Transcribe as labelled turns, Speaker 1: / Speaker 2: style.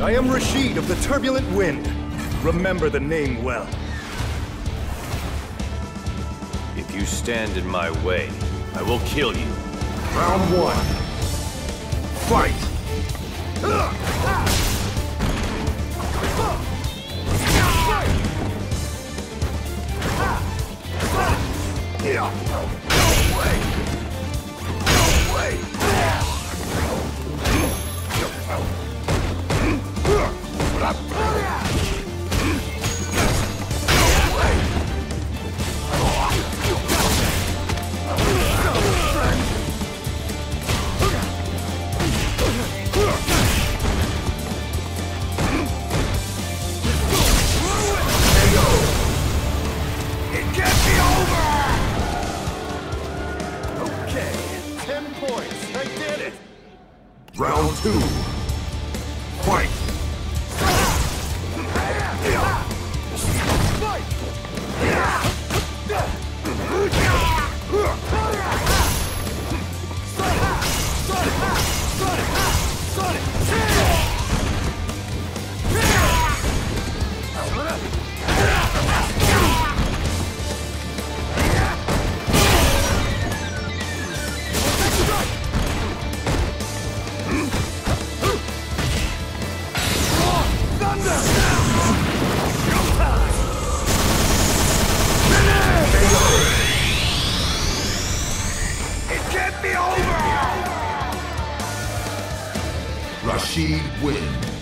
Speaker 1: I am Rashid of the Turbulent Wind. Remember the name well.
Speaker 2: If you stand in my way, I will kill you.
Speaker 1: Round one. Fight! No way! No way! Round two. Fight! Rashid wins.